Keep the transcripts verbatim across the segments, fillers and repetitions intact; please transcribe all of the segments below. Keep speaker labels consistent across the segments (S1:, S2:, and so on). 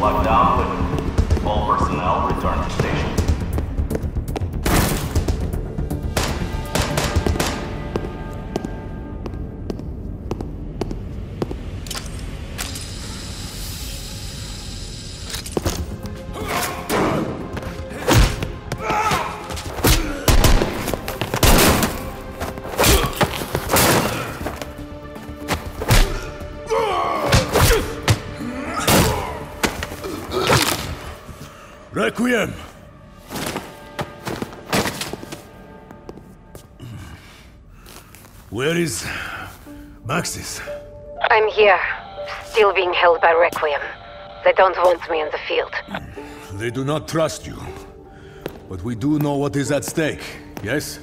S1: Lockdown lifted. All personnel return to station.
S2: Requiem! Where is Maxis?
S3: I'm here, still being held by Requiem. They don't want me in the field.
S2: They do not trust you. But we do know what is at stake, yes?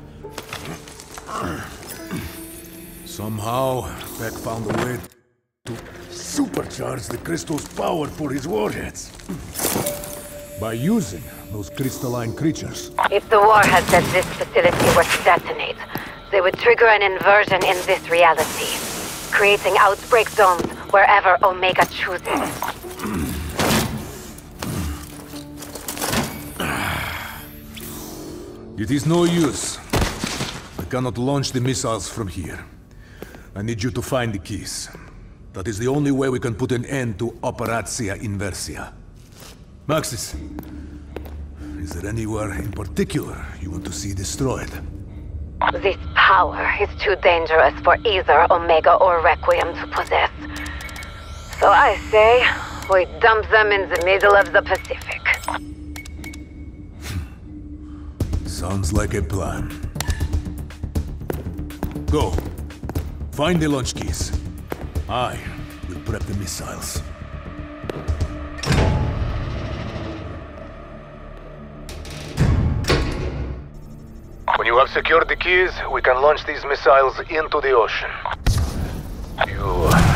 S2: Somehow, Beck found a way to supercharge the crystal's power for his warheads. By using those crystalline creatures.
S3: If the warheads at this facility were to detonate, they would trigger an inversion in this reality, creating outbreak zones wherever Omega chooses.
S2: It is no use. I cannot launch the missiles from here. I need you to find the keys. That is the only way we can put an end to Operatia Inversia. Maxis, is there anywhere in particular you want to see destroyed?
S3: This power is too dangerous for either Omega or Requiem to possess. So I say, we dump them in the middle of the Pacific.
S2: Sounds like a plan. Go. Find the launch keys. I will prep the missiles.
S4: When you have secured the keys, we can launch these missiles into the ocean. You